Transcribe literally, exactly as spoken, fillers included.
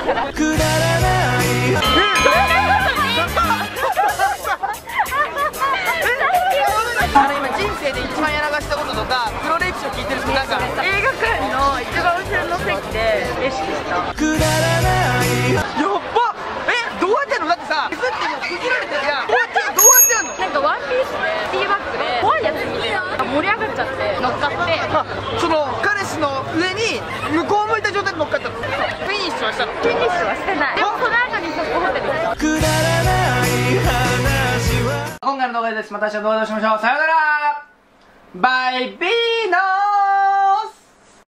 から。くだらない。あの今人生で一番やらかしたこととか黒歴史を聞いてる人なんか映画館の一番後ろの席で意識した。 くだらない。やっば。え、どうやってんの？だってさ、水ってもう区切られてるやん。どうやってどうやってやんの？ なんかワンピースでティーバッグで怖いやつ見て盛り上がっちゃって乗っかって、 あ、その彼氏の上に向こう向いた状態で乗っかったの。フィニッシュはしたの？ フィニッシュはしてない。でもその後にそこホテル行った。 くだらない話は。今回の動画です。また明日動画でお会いしましょう。さようなら。バイビーノー。